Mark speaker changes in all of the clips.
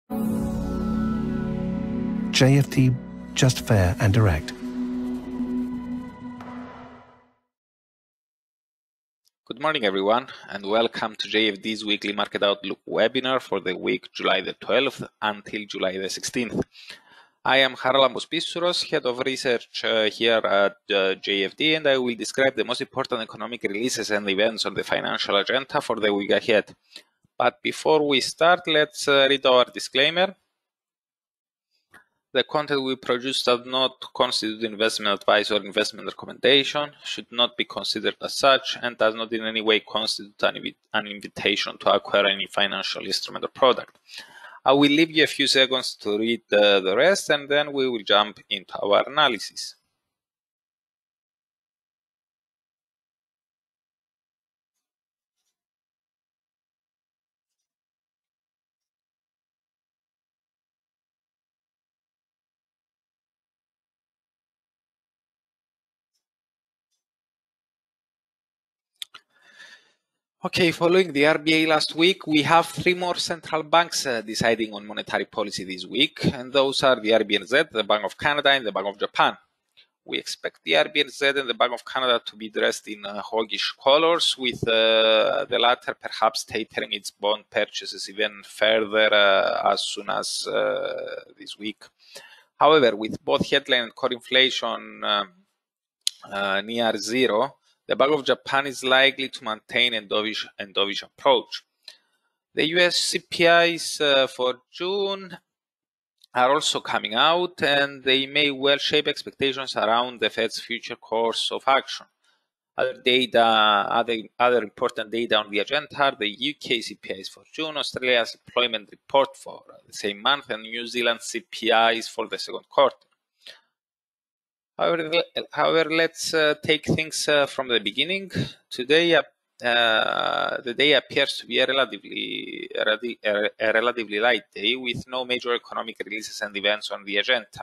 Speaker 1: JFD, just fair and direct.
Speaker 2: Good morning, everyone, and welcome to JFD's weekly market outlook webinar for the week July the 12th until July the 16th. I am Charalambos Pissouros, head of research here at JFD, and I will describe the most important economic releases and events on the financial agenda for the week ahead. But before we start, let's read our disclaimer. The content we produce does not constitute investment advice or investment recommendation, should not be considered as such, and does not in any way constitute an invitation to acquire any financial instrument or product. I will leave you a few seconds to read the rest, and then we will jump into our analysis. Okay, following the RBA last week, we have three more central banks deciding on monetary policy this week, and those are the RBNZ, the Bank of Canada, and the Bank of Japan. We expect the RBNZ and the Bank of Canada to be dressed in hawkish colors, with the latter perhaps tapering its bond purchases even further as soon as this week. However, with both headline and core inflation near zero, the Bank of Japan is likely to maintain a dovish approach. The US CPIs for June are also coming out, and they may well shape expectations around the Fed's future course of action. Other important data on the agenda are the UK CPIs for June, Australia's employment report for the same month, and New Zealand CPIs for the second quarter. However, let's take things from the beginning. Today, the day appears to be a relatively light day with no major economic releases and events on the agenda.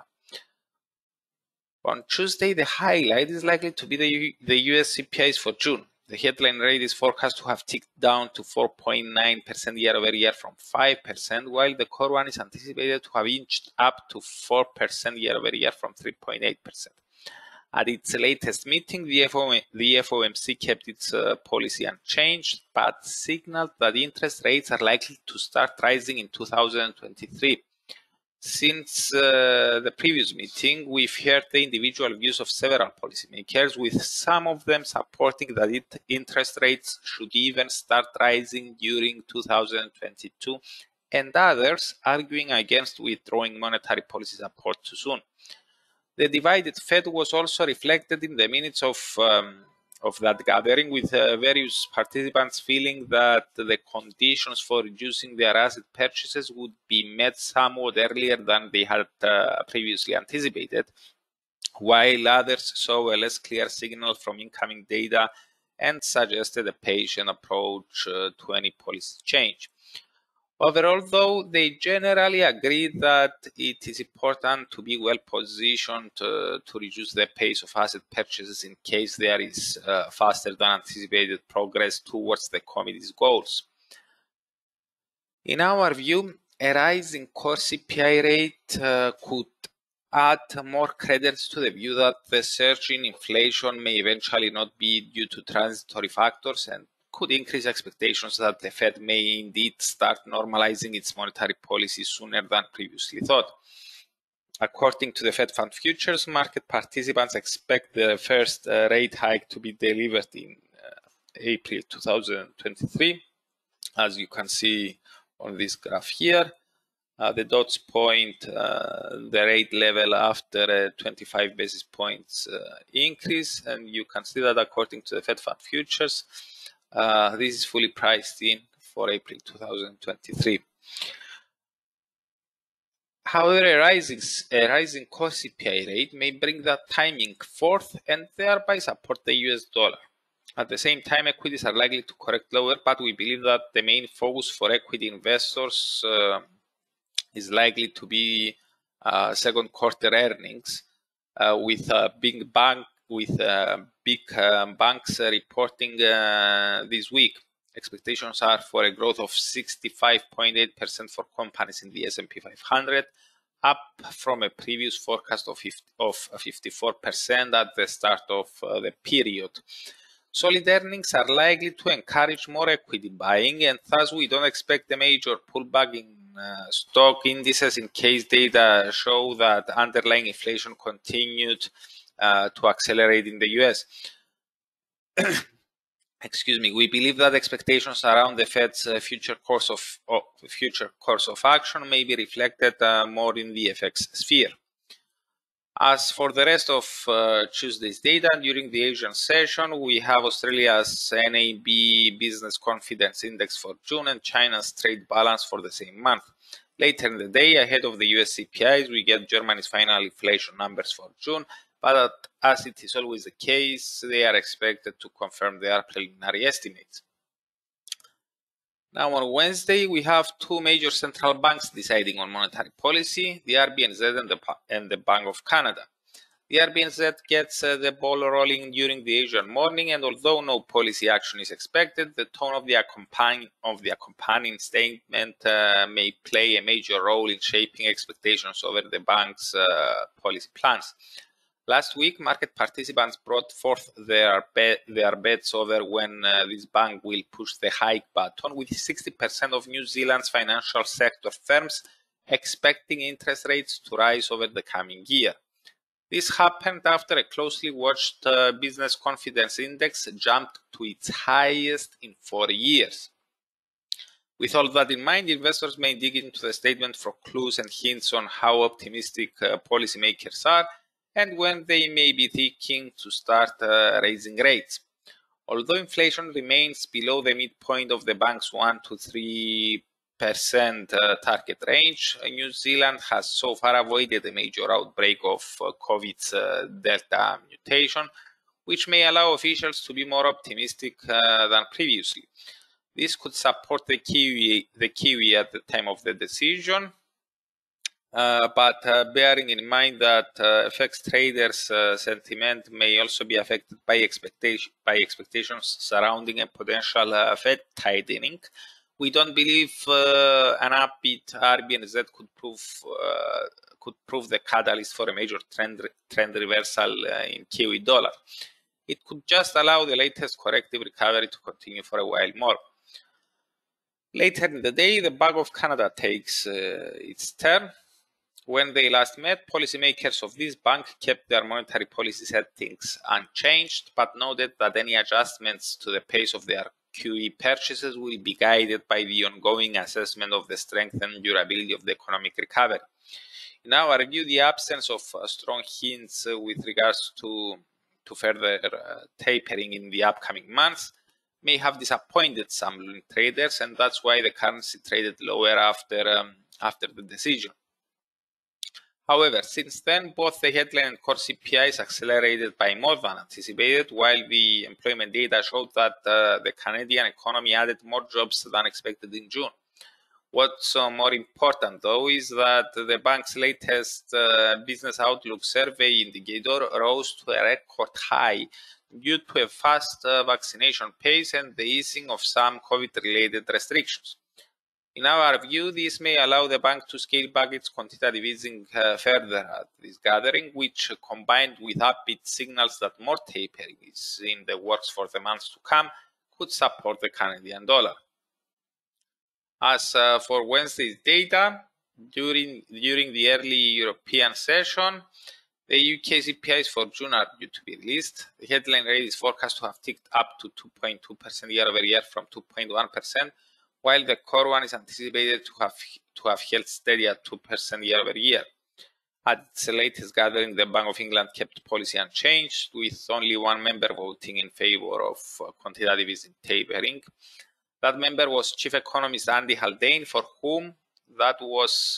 Speaker 2: On Tuesday, the highlight is likely to be the US CPIs for June. The headline rate is forecast to have ticked down to 4.9% year over year from 5%, while the core one is anticipated to have inched up to 4% year over year from 3.8%. At its latest meeting, the FOMC kept its policy unchanged, but signaled that interest rates are likely to start rising in 2023. Since the previous meeting, we've heard the individual views of several policymakers, with some of them supporting that interest rates should even start rising during 2022, and others arguing against withdrawing monetary policy support too soon. The divided Fed was also reflected in the minutes of that gathering, with various participants feeling that the conditions for reducing their asset purchases would be met somewhat earlier than they had previously anticipated, while others saw a less clear signal from incoming data and suggested a patient approach to any policy change. Overall, though, they generally agree that it is important to be well positioned to reduce the pace of asset purchases in case there is faster than anticipated progress towards the committee's goals. In our view, a rise in core CPI rate could add more credence to the view that the surge in inflation may eventually not be due to transitory factors, and could increase expectations that the Fed may indeed start normalizing its monetary policy sooner than previously thought. According to the Fed Fund Futures, market participants expect the first rate hike to be delivered in April 2023. As you can see on this graph here, the dots point the rate level after a 25 basis points increase, and you can see that according to the Fed Fund Futures, this is fully priced in for April 2023. However, a rising core CPI rate may bring that timing forth and thereby support the US dollar. At the same time, equities are likely to correct lower, but we believe that the main focus for equity investors is likely to be second quarter earnings, with big banks reporting this week. Expectations are for a growth of 65.8% for companies in the S&P 500, up from a previous forecast of 54% at the start of the period. Solid earnings are likely to encourage more equity buying, and thus we don't expect a major pullback in stock indices in case data show that underlying inflation continued to accelerate in the US. Excuse me. We believe that expectations around the Fed's future course of action may be reflected more in the FX sphere. As for the rest of Tuesday's data, during the Asian session, we have Australia's NAB Business Confidence Index for June and China's trade balance for the same month. Later in the day, ahead of the US CPIs, we get Germany's final inflation numbers for June, but as it is always the case, they are expected to confirm their preliminary estimates. Now on Wednesday, we have two major central banks deciding on monetary policy, the RBNZ and the Bank of Canada. The RBNZ gets the ball rolling during the Asian morning, and although no policy action is expected, the tone of the accompanying statement may play a major role in shaping expectations over the bank's policy plans. Last week, market participants brought forth their bets over when this bank will push the hike button, with 60% of New Zealand's financial sector firms expecting interest rates to rise over the coming year. This happened after a closely watched business confidence index jumped to its highest in 4 years. With all that in mind, investors may dig into the statement for clues and hints on how optimistic policymakers are and when they may be thinking to start raising rates. Although inflation remains below the midpoint of the bank's 1 to 3% target range, New Zealand has so far avoided a major outbreak of COVID's Delta mutation, which may allow officials to be more optimistic than previously. This could support the Kiwi at the time of the decision, but bearing in mind that FX traders' sentiment may also be affected by expectations surrounding a potential Fed tightening, we don't believe an upbeat RBNZ could prove the catalyst for a major trend reversal in Kiwi dollar. It could just allow the latest corrective recovery to continue for a while more. Later in the day, the Bank of Canada takes its turn. When they last met, policymakers of this bank kept their monetary policy settings unchanged, but noted that any adjustments to the pace of their QE purchases will be guided by the ongoing assessment of the strength and durability of the economic recovery. In our view, the absence of strong hints with regards to further tapering in the upcoming months may have disappointed some traders, and that's why the currency traded lower after the decision. However, since then, both the headline and core CPIs accelerated by more than anticipated, while the employment data showed that the Canadian economy added more jobs than expected in June. What's more important, though, is that the bank's latest business outlook survey indicator rose to a record high due to a fast vaccination pace and the easing of some COVID-related restrictions. In our view, this may allow the bank to scale back its quantitative easing further at this gathering, which, combined with upbeat signals that more tapering is in the works for the months to come, could support the Canadian dollar. As for Wednesday's data, during the early European session, the UK CPIs for June are due to be released. The headline rate is forecast to have ticked up to 2.2% year over year from 2.1%, while the core one is anticipated to have held steady at 2% year over year. At its latest gathering, the Bank of England kept policy unchanged, with only one member voting in favour of quantitative easing tapering. That member was Chief Economist Andy Haldane, for whom that was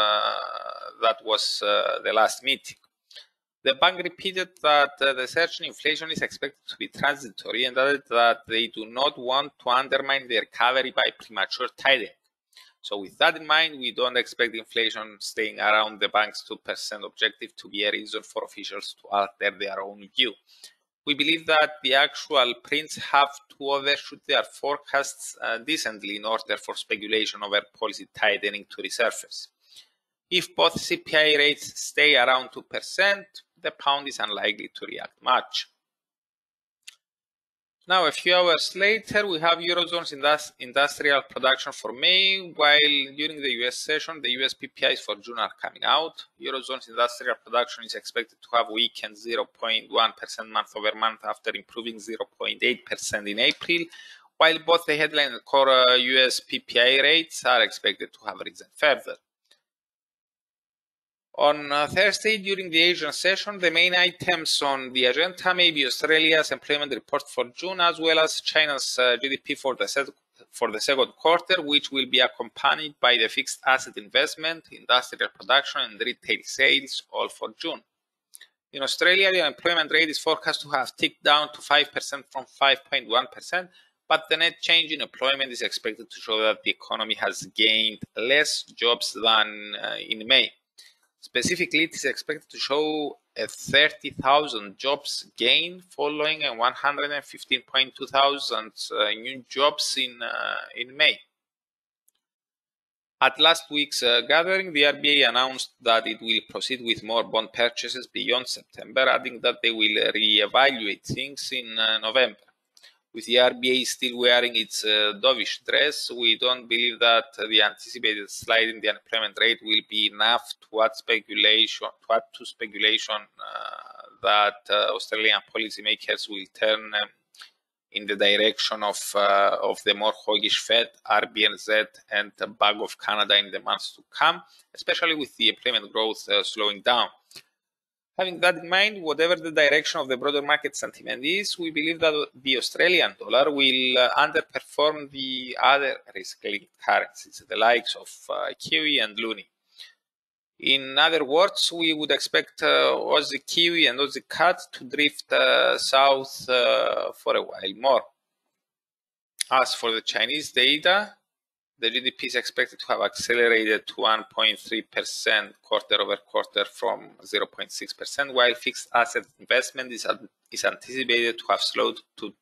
Speaker 2: the last meeting. The bank repeated that the surge in inflation is expected to be transitory and added that they do not want to undermine the recovery by premature tightening. So with that in mind, we don't expect inflation staying around the bank's 2% objective to be a reason for officials to alter their own view. We believe that the actual prints have to overshoot their forecasts decently in order for speculation over policy tightening to resurface. If both CPI rates stay around 2%, the pound is unlikely to react much. Now, a few hours later, we have Eurozone's industrial production for May, while during the US session, the US PPIs for June are coming out. Eurozone's industrial production is expected to have weakened 0.1% month over month after improving 0.8% in April, while both the headline and core US PPI rates are expected to have risen further. On Thursday, during the Asian session, the main items on the agenda may be Australia's employment report for June, as well as China's GDP for the second quarter, which will be accompanied by the fixed asset investment, industrial production, and retail sales, all for June. In Australia, the unemployment rate is forecast to have ticked down to 5% from 5.1%, but the net change in employment is expected to show that the economy has gained less jobs than in May. Specifically, it is expected to show a 30,000 jobs gain following a 115.2 thousand new jobs in May. At last week's gathering, the RBA announced that it will proceed with more bond purchases beyond September, adding that they will re-evaluate things in November. With the RBA still wearing its dovish dress, we don't believe that the anticipated slide in the unemployment rate will be enough to add to speculation that Australian policymakers will turn in the direction of the more hawkish Fed, RBNZ, and Bank of Canada in the months to come, especially with the employment growth slowing down. Having that in mind, whatever the direction of the broader market sentiment is, we believe that the Australian dollar will underperform the other risk-linked currencies, the likes of Kiwi and Loonie. In other words, we would expect Aussie Kiwi and Aussie CAD to drift south for a while more. As for the Chinese data, the GDP is expected to have accelerated to 1.3% quarter over quarter from 0.6%, while fixed asset investment is anticipated to have slowed to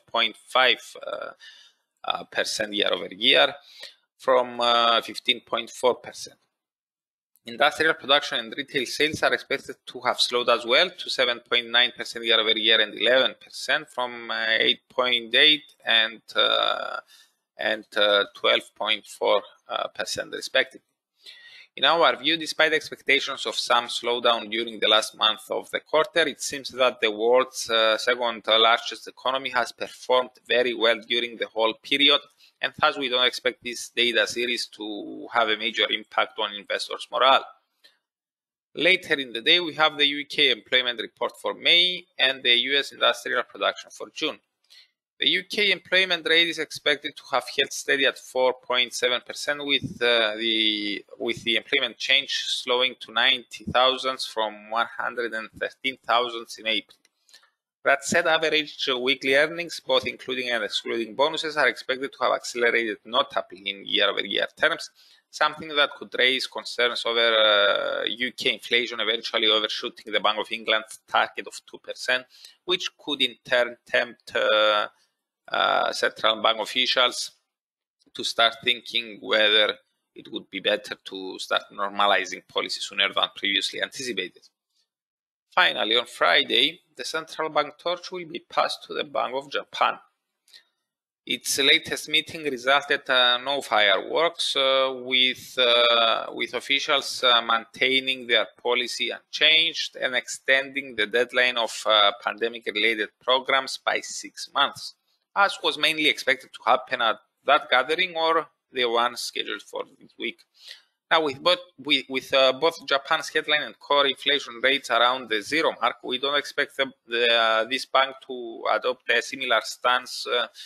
Speaker 2: 12.5% year over year from 15.4%. Industrial production and retail sales are expected to have slowed as well to 7.9% year over year and 11% from 8.8% and 12.4% respectively. In our view, despite expectations of some slowdown during the last month of the quarter, it seems that the world's second largest economy has performed very well during the whole period, and thus we don't expect this data series to have a major impact on investors' morale. Later in the day, we have the UK employment report for May and the US industrial production for June. The UK employment rate is expected to have held steady at 4.7%, with the employment change slowing to 90,000 from 113,000 in April. That said, average weekly earnings, both including and excluding bonuses, are expected to have accelerated notably in year-over-year terms, something that could raise concerns over UK inflation eventually overshooting the Bank of England's target of 2%, which could in turn tempt central bank officials to start thinking whether it would be better to start normalizing policy sooner than previously anticipated. Finally, on Friday, the central bank torch will be passed to the Bank of Japan. Its latest meeting resulted no fireworks, with officials maintaining their policy unchanged and extending the deadline of pandemic-related programs by 6 months, as was mainly expected to happen at that gathering or the one scheduled for this week. Now, with both Japan's headline and core inflation rates around the zero mark, we don't expect this bank to adopt a similar stance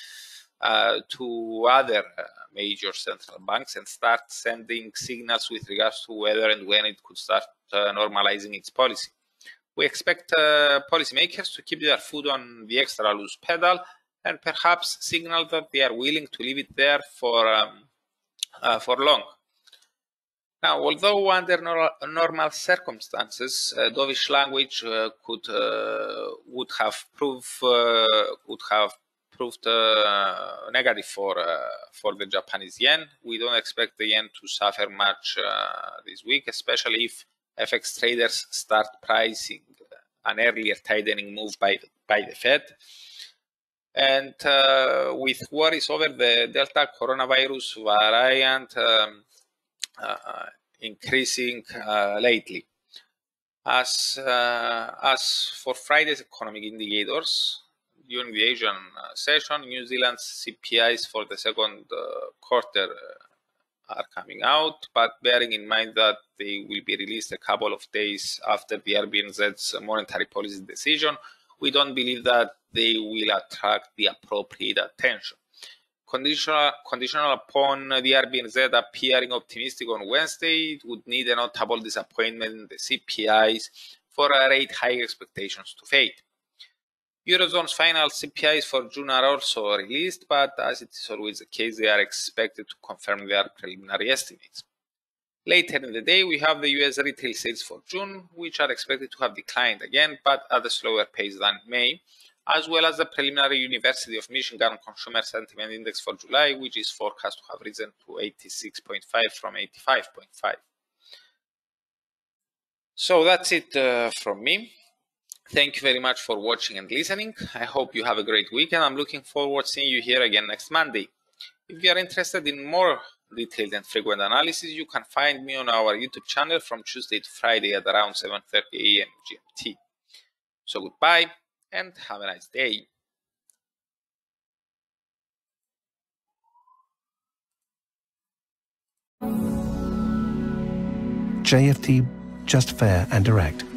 Speaker 2: to other major central banks and start sending signals with regards to whether and when it could start normalizing its policy. We expect policymakers to keep their foot on the extra loose pedal and perhaps signal that they are willing to leave it there for long. Now, although under normal circumstances, dovish language would have proved negative for the Japanese yen, we don't expect the yen to suffer much this week, especially if FX traders start pricing an earlier tightening move by the Fed. And with worries over the Delta coronavirus variant increasing lately. As for Friday's economic indicators, during the Asian session, New Zealand's CPIs for the second quarter are coming out, but bearing in mind that they will be released a couple of days after the RBNZ's monetary policy decision, we don't believe that they will attract the appropriate attention. Conditional upon the RBNZ appearing optimistic on Wednesday, it would need a notable disappointment in the CPIs for rate hike expectations to fade. Eurozone's final CPIs for June are also released, but as it is always the case, they are expected to confirm their preliminary estimates. Later in the day, we have the US retail sales for June, which are expected to have declined again, but at a slower pace than May, as well as the preliminary University of Michigan Consumer Sentiment Index for July, which is forecast to have risen to 86.5 from 85.5. So that's it from me. Thank you very much for watching and listening. I hope you have a great week, and I'm looking forward to seeing you here again next Monday. If you are interested in more detailed and frequent analysis, you can find me on our YouTube channel from Tuesday to Friday at around 7:30 a.m. GMT. So goodbye and have a nice day.
Speaker 1: JFT, just fair and direct.